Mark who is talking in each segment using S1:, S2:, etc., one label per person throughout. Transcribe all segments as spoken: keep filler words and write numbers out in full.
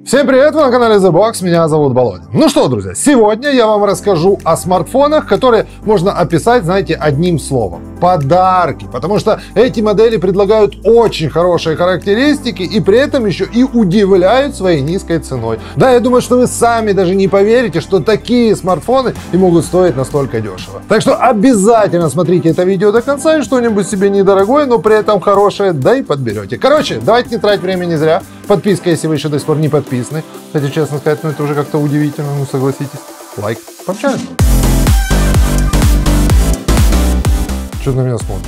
S1: Всем привет, вы на канале The Box, меня зовут Володя. Ну что, друзья, сегодня я вам расскажу о смартфонах, которые можно описать, знаете, одним словом. Подарки, потому что эти модели предлагают очень хорошие характеристики и при этом еще и удивляют своей низкой ценой. Да, я думаю, что вы сами даже не поверите, что такие смартфоны и могут стоить настолько дешево. Так что обязательно смотрите это видео до конца и что-нибудь себе недорогое, но при этом хорошее, да и подберете. Короче, давайте не тратить времени зря. Подписка, если вы еще до сих пор не подписаны. Кстати, честно сказать, ну это уже как-то удивительно, ну согласитесь. Лайк. Пообщаемся. Что ты на меня смотришь?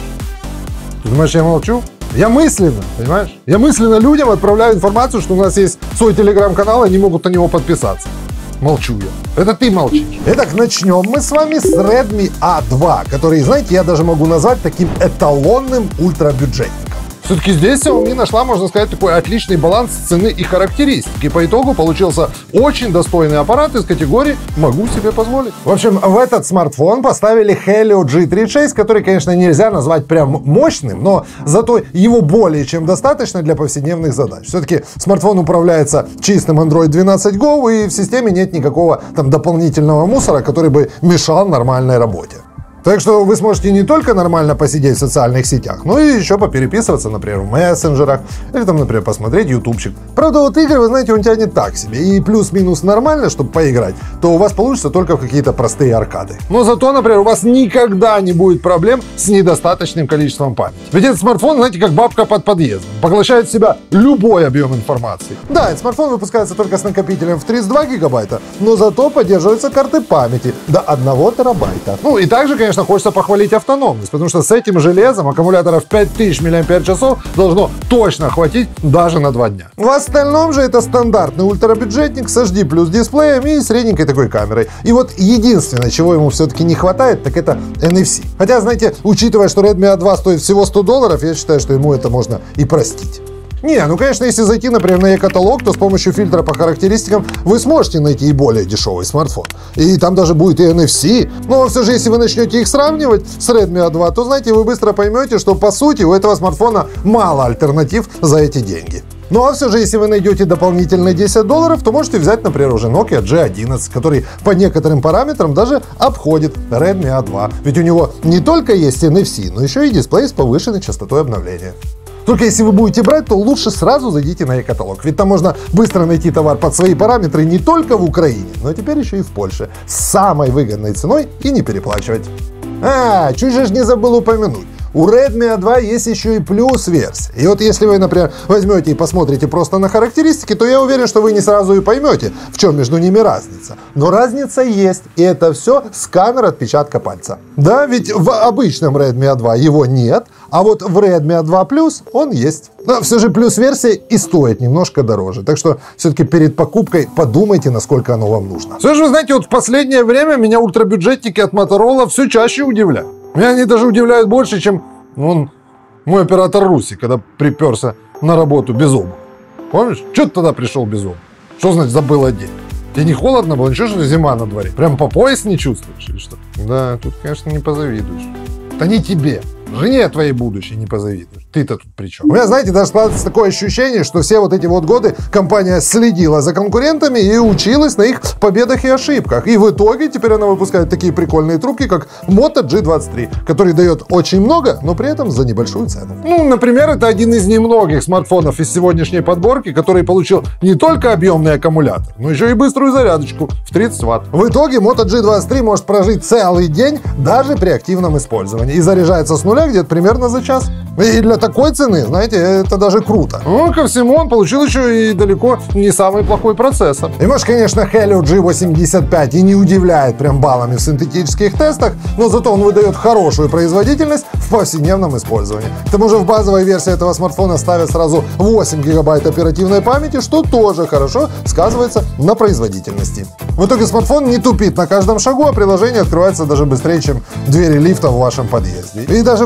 S1: Ты думаешь, я молчу? Я мысленно, понимаешь? Я мысленно людям отправляю информацию, что у нас есть свой телеграм-канал, и они могут на него подписаться. Молчу я. Это ты молчишь. Итак, начнем мы с вами с Redmi а два, который, знаете, я даже могу назвать таким эталонным ультрабюджетником. Все-таки здесь Xiaomi нашла, можно сказать, такой отличный баланс цены и характеристики. По итогу получился очень достойный аппарат из категории «могу себе позволить». В общем, в этот смартфон поставили Helio джи тридцать шесть, который, конечно, нельзя назвать прям мощным, но зато его более чем достаточно для повседневных задач. Все-таки смартфон управляется чистым Android двенадцать го, и в системе нет никакого там дополнительного мусора, который бы мешал нормальной работе. Так что вы сможете не только нормально посидеть в социальных сетях, но и еще попереписываться, например, в мессенджерах, или там, например, посмотреть ютубчик. Правда, вот игры, вы знаете, он тянет так себе, и плюс-минус нормально, чтобы поиграть, то у вас получится только в какие-то простые аркады. Но зато, например, у вас никогда не будет проблем с недостаточным количеством памяти. Ведь этот смартфон, знаете, как бабка под подъездом, поглощает в себя любой объем информации. Да, этот смартфон выпускается только с накопителем в тридцать два гигабайта, но зато поддерживаются карты памяти до одного терабайта. Ну и также, конечно, хочется похвалить автономность, потому что с этим железом аккумуляторов пять тысяч миллиампер-часов должно точно хватить даже на два дня. В остальном же это стандартный ультрабюджетник с эйч ди плюс дисплеем и средненькой такой камерой. И вот единственное, чего ему все-таки не хватает, так это эн эф си. Хотя, знаете, учитывая, что Redmi а два стоит всего сто долларов, я считаю, что ему это можно и простить. Не, ну конечно, если зайти, например, на e-каталог, то с помощью фильтра по характеристикам вы сможете найти и более дешевый смартфон. И там даже будет и эн эф си. Но все же, если вы начнете их сравнивать с Redmi а два, то, знаете, вы быстро поймете, что по сути у этого смартфона мало альтернатив за эти деньги. Ну а все же, если вы найдете дополнительные десять долларов, то можете взять, например, уже Nokia джи одиннадцать, который по некоторым параметрам даже обходит Redmi а два. Ведь у него не только есть эн эф си, но еще и дисплей с повышенной частотой обновления. Только если вы будете брать, то лучше сразу зайдите на e-каталог, ведь там можно быстро найти товар под свои параметры не только в Украине, но теперь еще и в Польше, с самой выгодной ценой и не переплачивать. А, чуть же не забыл упомянуть. У Redmi а два есть еще и плюс-версия. И вот если вы, например, возьмете и посмотрите просто на характеристики, то я уверен, что вы не сразу и поймете, в чем между ними разница. Но разница есть, и это все сканер отпечатка пальца. Да, ведь в обычном Redmi а два его нет, а вот в Redmi а два плюс он есть. Но все же плюс-версия и стоит немножко дороже. Так что все-таки перед покупкой подумайте, насколько оно вам нужно. Все же, вы знаете, вот в последнее время меня ультрабюджетники от Motorola все чаще удивляют. Меня они даже удивляют больше, чем он, мой оператор Руси, когда приперся на работу без обуви. Помнишь? Че ты тогда пришел без обуви? Что значит забыл одеть? Тебе не холодно было? Ничего, что зима на дворе? Прям по пояс не чувствуешь или что? Да, тут, конечно, не позавидуешь. Да не тебе. Жене твоей будущей не позавидуешь. Ты-то тут при чем? У меня, знаете, даже складывается такое ощущение, что все вот эти вот годы компания следила за конкурентами и училась на их победах и ошибках. И в итоге теперь она выпускает такие прикольные трубки, как Moto джи двадцать три, который дает очень много, но при этом за небольшую цену. Ну, например, это один из немногих смартфонов из сегодняшней подборки, который получил не только объемный аккумулятор, но еще и быструю зарядочку в тридцать ватт. В итоге Moto джи двадцать три может прожить целый день даже при активном использовании и заряжается с нуля где-то примерно за час. И для такой цены, знаете, это даже круто. Ну, ко всему, он получил еще и далеко не самый плохой процессор. И может, конечно, Helio джи восемьдесят пять и не удивляет прям баллами в синтетических тестах, но зато он выдает хорошую производительность в повседневном использовании. К тому же в базовой версии этого смартфона ставят сразу восемь гигабайт оперативной памяти, что тоже хорошо сказывается на производительности. В итоге смартфон не тупит на каждом шагу, а приложение открывается даже быстрее, чем двери лифта в вашем подъезде. И даже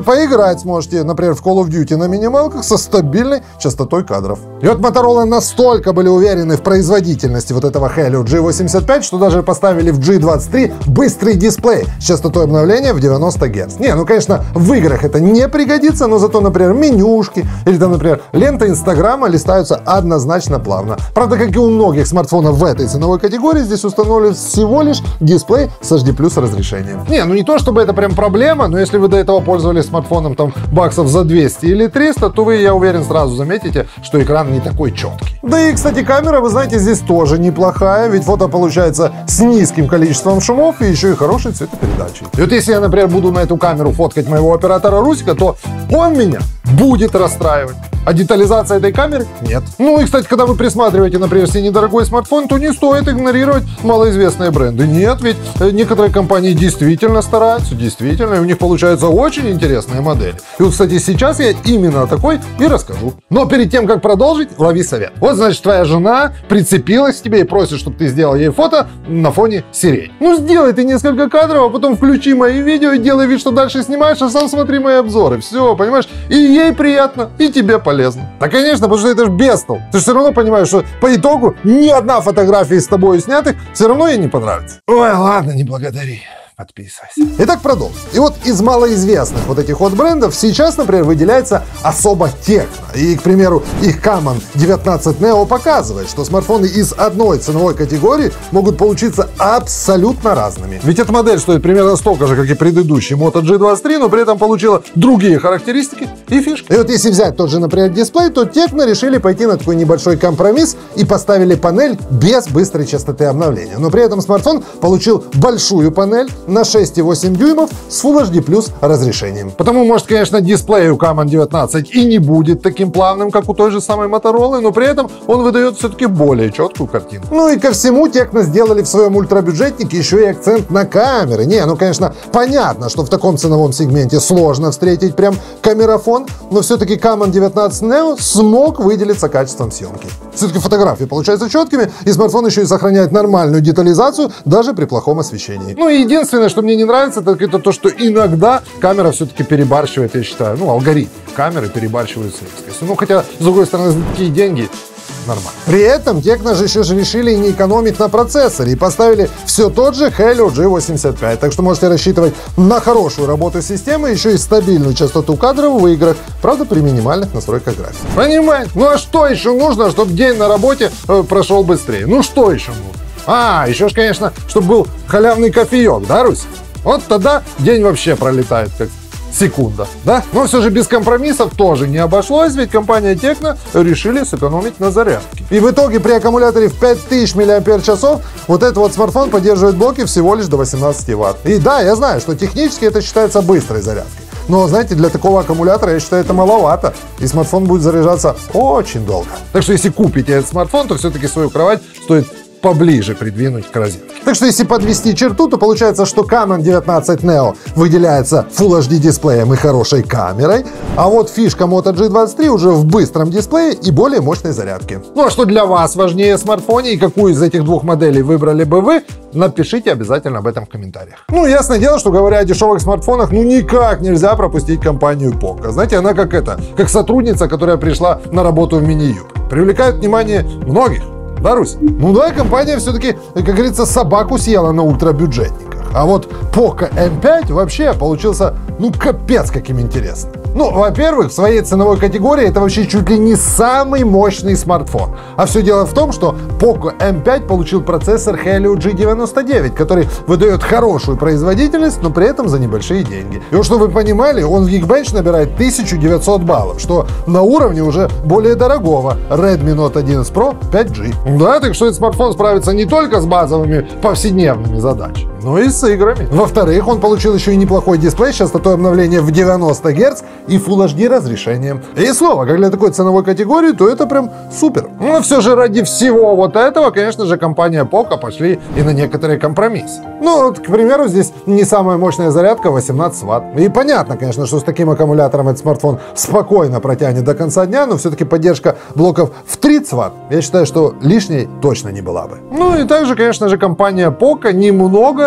S1: поиграть сможете, например, в Call of Duty на минималках со стабильной частотой кадров. И вот Motorola настолько были уверены в производительности вот этого Helio джи восемьдесят пять, что даже поставили в джи двадцать три быстрый дисплей с частотой обновления в девяносто герц. Не, ну конечно, в играх это не пригодится, но зато, например, менюшки или там, например, лента Инстаграма листаются однозначно плавно. Правда, как и у многих смартфонов в этой ценовой категории, здесь установлен всего лишь дисплей с эйч ди плюс разрешением. Не, ну не то чтобы это прям проблема, но если вы до этого пользовались смартфоном там баксов за двести или триста, то вы, я уверен, сразу заметите, что экран не такой четкий. Да и, кстати, камера, вы знаете, здесь тоже неплохая, ведь фото получается с низким количеством шумов и еще и хорошей цветопередачей. И вот если я, например, буду на эту камеру фоткать моего оператора Русика, то он меня будет расстраивать. А детализация этой камеры нет. Ну и, кстати, когда вы присматриваете, например, себе недорогой смартфон, то не стоит игнорировать малоизвестные бренды. Нет, ведь некоторые компании действительно стараются, действительно, и у них получаются очень интересные модели. И вот, кстати, сейчас я именно о такой и расскажу. Но перед тем, как продолжить, лови совет. Вот, значит, твоя жена прицепилась к тебе и просит, чтобы ты сделал ей фото на фоне сирени. Ну, сделай ты несколько кадров, а потом включи мои видео и делай вид, что дальше снимаешь, а сам смотри мои обзоры. Все, понимаешь? И ей приятно, и тебе полезно. Да, конечно, потому что это же бестол. Ты же все равно понимаешь, что по итогу ни одна фотография с тобой снятых все равно ей не понравится. Ой, ладно, не благодари. Подписывайся. Итак, продолжим. И вот из малоизвестных вот этих вот брендов сейчас, например, выделяется особо Tecno. И, к примеру, их Камон девятнадцать нео показывает, что смартфоны из одной ценовой категории могут получиться абсолютно разными. Ведь эта модель стоит примерно столько же, как и предыдущий Moto джи двадцать три, но при этом получила другие характеристики и фишки. И вот если взять тот же, например, дисплей, то Tecno решили пойти на такой небольшой компромисс и поставили панель без быстрой частоты обновления. Но при этом смартфон получил большую панель на шесть и восемь дюймов с Full эйч ди плюс разрешением. Потому, может, конечно, дисплей у Камон девятнадцать и не будет таким плавным, как у той же самой Motorola, но при этом он выдает все-таки более четкую картину. Ну и ко всему Tecno сделали в своем ультрабюджетнике еще и акцент на камеры. Не, ну, конечно, понятно, что в таком ценовом сегменте сложно встретить прям камерафон, но все-таки Камон девятнадцать нео смог выделиться качеством съемки. Все-таки фотографии получаются четкими, и смартфон еще и сохраняет нормальную детализацию даже при плохом освещении. Ну и единственное, что мне не нравится, так это то, что иногда камера все-таки перебарщивает, я считаю, ну, алгоритм камеры перебарщивает с резкостью. Ну, хотя, с другой стороны, за такие деньги нормально. При этом Tecno же еще же решили не экономить на процессоре и поставили все тот же Helio джи восемьдесят пять. Так что можете рассчитывать на хорошую работу системы, еще и стабильную частоту кадров в играх, правда, при минимальных настройках графики. Понимаете? Ну а что еще нужно, чтобы день на работе э, прошел быстрее? Ну что еще нужно? А, еще ж, конечно, чтобы был халявный кофеек, да, Русь? Вот тогда день вообще пролетает как секунда, да? Но все же без компромиссов тоже не обошлось, ведь компания Tecno решили сэкономить на зарядке. И в итоге при аккумуляторе в пять тысяч миллиампер-часов вот этот вот смартфон поддерживает блоки всего лишь до восемнадцати ватт. И да, я знаю, что технически это считается быстрой зарядкой. Но, знаете, для такого аккумулятора, я считаю, это маловато. И смартфон будет заряжаться очень долго. Так что если купите этот смартфон, то все-таки свою кровать стоит поближе придвинуть к розетке. Так что если подвести черту, то получается, что Камон девятнадцать нео выделяется Full эйч ди дисплеем и хорошей камерой, а вот фишка Moto джи двадцать три уже в быстром дисплее и более мощной зарядке. Ну а что для вас важнее в смартфоне и какую из этих двух моделей выбрали бы вы, напишите обязательно об этом в комментариях. Ну, ясное дело, что говоря о дешевых смартфонах, ну никак нельзя пропустить компанию Poco. Знаете, она как это, как сотрудница, которая пришла на работу в мини-юбке. Привлекает внимание многих. Да, Русь? Ну да, компания все-таки, как говорится, собаку съела на ультрабюджетниках. А вот Poco эм пять вообще получился, ну, капец каким интересным. Ну, во-первых, в своей ценовой категории это вообще чуть ли не самый мощный смартфон. А все дело в том, что Poco эм пять получил процессор Helio джи девяносто девять, который выдает хорошую производительность, но при этом за небольшие деньги. И вот, чтобы вы понимали, он в Geekbench набирает тысячу девятьсот баллов, что на уровне уже более дорогого Redmi Note одиннадцать Pro пять джи. Да, так что этот смартфон справится не только с базовыми повседневными задачами, но и с играми. Во-вторых, он получил еще и неплохой дисплей с частотой обновления в девяносто герц и Full эйч ди разрешением. И снова, как для такой ценовой категории, то это прям супер. Но все же ради всего вот этого, конечно же, компания Poco пошли и на некоторые компромиссы. Ну, вот, к примеру, здесь не самая мощная зарядка восемнадцать ватт. И понятно, конечно, что с таким аккумулятором этот смартфон спокойно протянет до конца дня, но все-таки поддержка блоков в тридцать ватт, я считаю, что лишней точно не была бы. Ну и также, конечно же, компания Poco немного,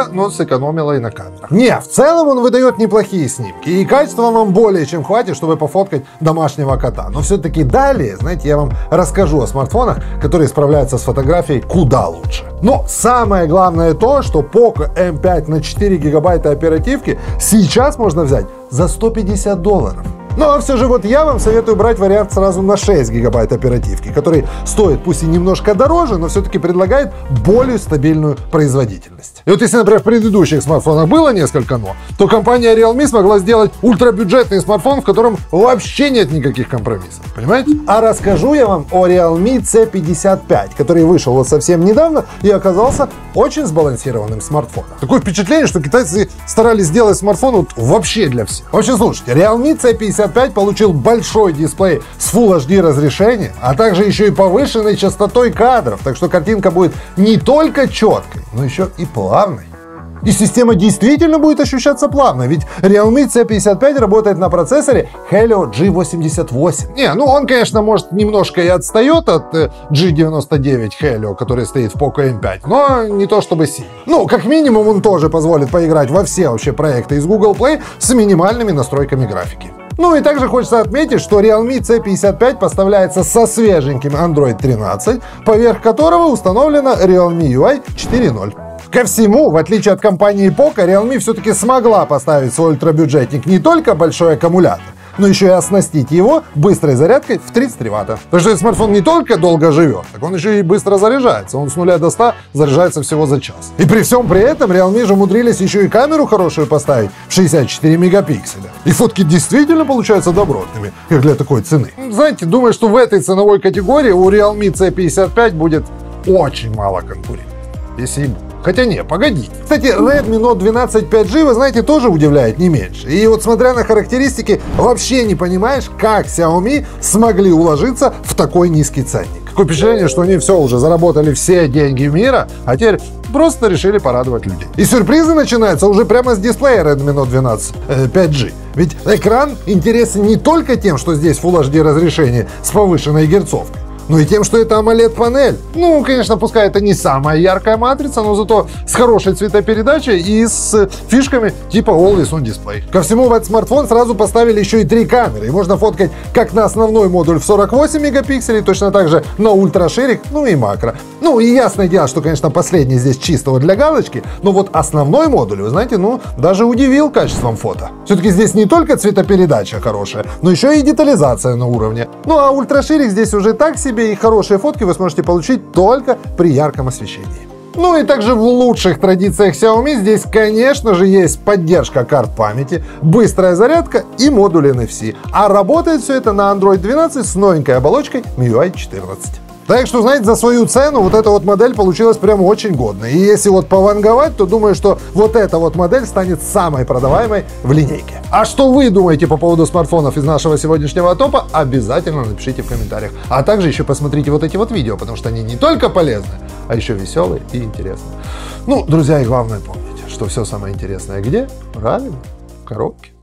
S1: но сэкономила и на камерах. Не, в целом он выдает неплохие снимки, и качества вам более чем хватит, чтобы пофоткать домашнего кота. Но все-таки далее, знаете, я вам расскажу о смартфонах, которые справляются с фотографией куда лучше. Но самое главное то, что Poco эм пять на четыре гигабайта оперативки сейчас можно взять за сто пятьдесят долларов. Ну а все же вот я вам советую брать вариант сразу на шесть гигабайт оперативки, который стоит пусть и немножко дороже, но все-таки предлагает более стабильную производительность. И вот если, например, в предыдущих смартфонах было несколько «но», то компания Realme смогла сделать ультрабюджетный смартфон, в котором вообще нет никаких компромиссов. Понимаете? А расскажу я вам о Realme си пятьдесят пять, который вышел вот совсем недавно и оказался очень сбалансированным смартфоном. Такое впечатление, что китайцы старались сделать смартфон вот вообще для всех. В общем, слушайте, Realme си пятьдесят пять получил большой дисплей с Full эйч ди разрешением, а также еще и повышенной частотой кадров, так что картинка будет не только четкой, но еще и плавной. И система действительно будет ощущаться плавно, ведь Realme си пятьдесят пять работает на процессоре Helio джи восемьдесят восемь. Не, ну он, конечно, может немножко и отстает от джи девяносто девять Helio, который стоит в Poco эм пять, но не то чтобы сильно. Ну, как минимум, он тоже позволит поиграть во все вообще проекты из Google Play с минимальными настройками графики. Ну и также хочется отметить, что Realme си пятьдесят пять поставляется со свеженьким Android тринадцать, поверх которого установлена Realme ю ай четыре ноль. Ко всему, в отличие от компании Poco, Realme все-таки смогла поставить свой ультрабюджетник не только большой аккумулятор, но еще и оснастить его быстрой зарядкой в тридцать три ватта. Так что этот смартфон не только долго живет, так он еще и быстро заряжается. Он с нуля до ста заряжается всего за час. И при всем при этом Realme же умудрились еще и камеру хорошую поставить в шестьдесят четыре мегапикселя. И фотки действительно получаются добротными, как для такой цены. Знаете, думаю, что в этой ценовой категории у Realme си пятьдесят пять будет очень мало конкурентов. Если и будет. Хотя не, погодите. Кстати, Redmi Note двенадцать пять джи, вы знаете, тоже удивляет не меньше. И вот смотря на характеристики, вообще не понимаешь, как Xiaomi смогли уложиться в такой низкий ценник. Такое впечатление, что они все уже заработали все деньги мира, а теперь просто решили порадовать людей. И сюрпризы начинаются уже прямо с дисплея Redmi Note двенадцать пять джи. Ведь экран интересен не только тем, что здесь Full эйч ди разрешение с повышенной герцовкой, ну и тем, что это AMOLED-панель. Ну, конечно, пускай это не самая яркая матрица, но зато с хорошей цветопередачей и с фишками типа Always On Display. Ко всему, в этот смартфон сразу поставили еще и три камеры. И можно фоткать как на основной модуль в сорок восемь мегапикселей, точно так же на ультраширик, ну и макро. Ну и ясное дело, что, конечно, последний здесь чисто вот для галочки, но вот основной модуль, вы знаете, ну, даже удивил качеством фото. Все-таки здесь не только цветопередача хорошая, но еще и детализация на уровне. Ну а ультраширик здесь уже так себе, и хорошие фотки вы сможете получить только при ярком освещении. Ну и также в лучших традициях Xiaomi здесь, конечно же, есть поддержка карт памяти, быстрая зарядка и модуль эн эф си. А работает все это на Android двенадцать с новенькой оболочкой эм ю ай четырнадцать. Так что, знаете, за свою цену вот эта вот модель получилась прям очень годной. И если вот пованговать, то думаю, что вот эта вот модель станет самой продаваемой в линейке. А что вы думаете по поводу смартфонов из нашего сегодняшнего топа, обязательно напишите в комментариях. А также еще посмотрите вот эти вот видео, потому что они не только полезны, а еще веселые и интересные. Ну, друзья, и главное помните, что все самое интересное где? Правильно, в коробке.